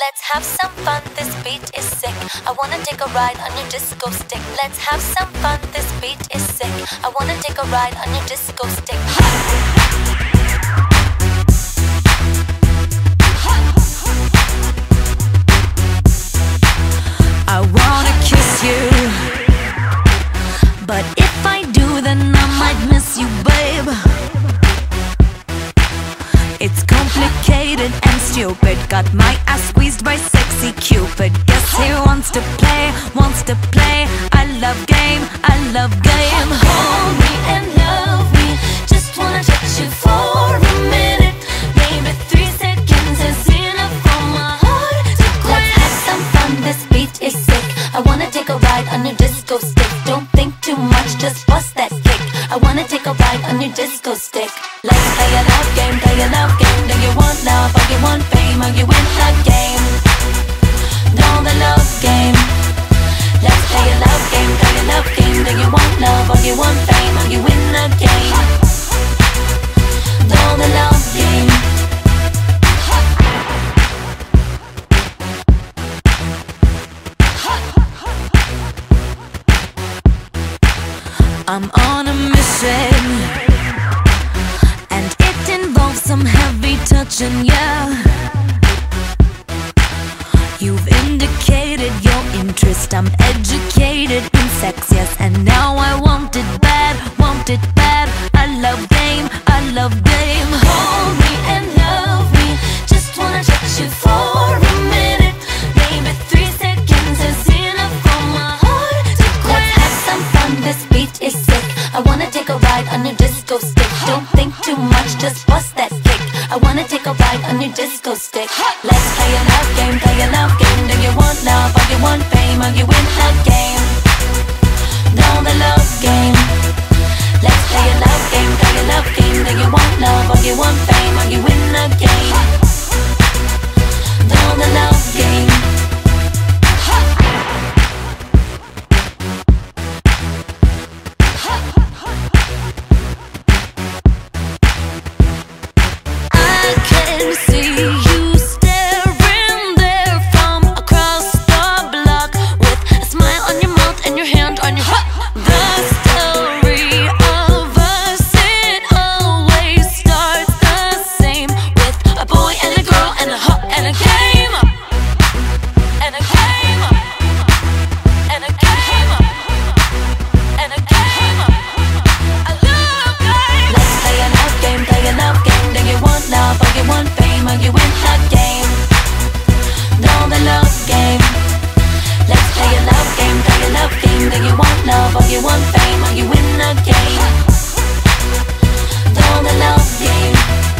Let's have some fun, this beat is sick. I wanna take a ride on your disco stick. Let's have some fun, this beat is sick. I wanna take a ride on your disco stick. I wanna kiss you, but if I do, then I might miss you, babe. It's complicated and stupid. Got my ass squeezed by sexy Cupid. Guess he wants to play, wants to play. I love game, I love game. Hold me and love me. Just wanna touch you for a minute. Maybe 3 seconds is enough for my heart to quit. Let's have some fun, this beat is sick. I wanna take a ride on your disco stick. Don't think too much, just bust that kick. I wanna take a ride on your disco stick. Let's play a love game, play a love game. Do you want love or you want fame? Or you win the game? Know the love game. Let's play a love game, play a love game. Do you want love or you want fame? Or you win the game? Know the love game. I'm on a mission, and it involves some heavy touching, yeah. You've indicated your interest. I'm educated in sex, yes, and now I want it bad, want it bad. I love game, I love game. Hold me and love me. Just wanna touch you for a minute. Maybe 3 seconds is enough for my heart to quit. Let's have some fun, this beat is sick. I wanna take a ride on your disco stick. Don't think too much, just bust that kick. I wanna take a ride on your disco stick. Let's play a love game, play a love game. Do you want love or you want fame? Or you win the game? Know the love game. Let's play a love game, play a love game. Do you want love or you want fame? Or you win the game? Know the love game. I can see you staring there from across the block, with a smile on your mouth and your hand on your heart. The story of us, it always starts the same, with a boy and a girl and a hop and a game. And a game. And a game. And a game. I love games. Let's play a love game, play a love game. Do you want love or you want fame? Or you win the game? Know the love game. Let's play a love game, play a love game. Do you want love or you want fame? Or you win the game? Know the love game.